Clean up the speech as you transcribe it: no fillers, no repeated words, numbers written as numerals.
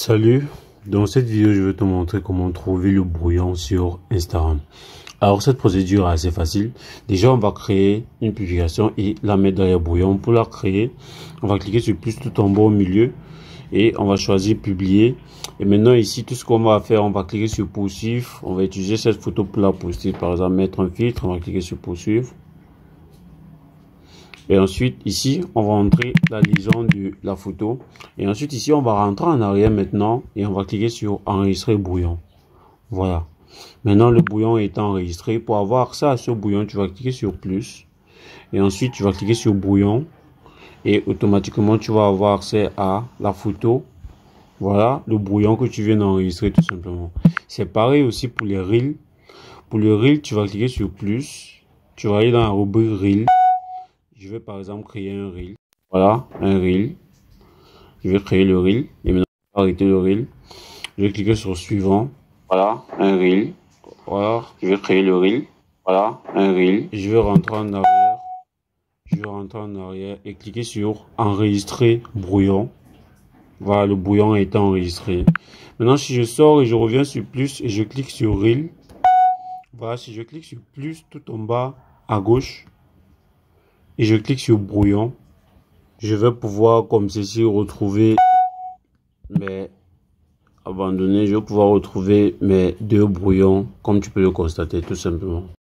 Salut, dans cette vidéo je vais te montrer comment trouver le brouillon sur Instagram. Alors cette procédure est assez facile. Déjà on va créer une publication et la mettre dans le brouillon. Pour la créer, on va cliquer sur plus tout en bas au milieu et on va choisir publier. Et maintenant ici tout ce qu'on va faire, on va cliquer sur poursuivre. On va utiliser cette photo pour la poster, par exemple mettre un filtre, on va cliquer sur poursuivre. Et ensuite, ici, on va entrer la liaison de la photo. Et ensuite, ici, on va rentrer en arrière maintenant. Et on va cliquer sur enregistrer brouillon. Voilà. Maintenant, le brouillon est enregistré. Pour avoir accès à ce brouillon, tu vas cliquer sur plus. Et ensuite, tu vas cliquer sur brouillon. Et automatiquement, tu vas avoir accès à la photo. Voilà, le brouillon que tu viens d'enregistrer tout simplement. C'est pareil aussi pour les reels. Pour le reel, tu vas cliquer sur plus. Tu vas aller dans la rubrique reel. Je vais par exemple créer un reel. Voilà, un reel. Je vais créer le reel. Et maintenant, je vais arrêter le reel. Je vais cliquer sur suivant. Voilà, un reel. Voilà, je vais créer le reel. Voilà, un reel. Je vais rentrer en arrière. Je vais rentrer en arrière et cliquer sur enregistrer brouillon. Voilà, le brouillon a été enregistré. Maintenant, si je sors et je reviens sur plus et je clique sur reel. Voilà, si je clique sur plus tout en bas à gauche. Et je clique sur brouillon, je vais pouvoir comme ceci retrouver mes abandonnés, je vais pouvoir retrouver mes deux brouillons comme tu peux le constater tout simplement.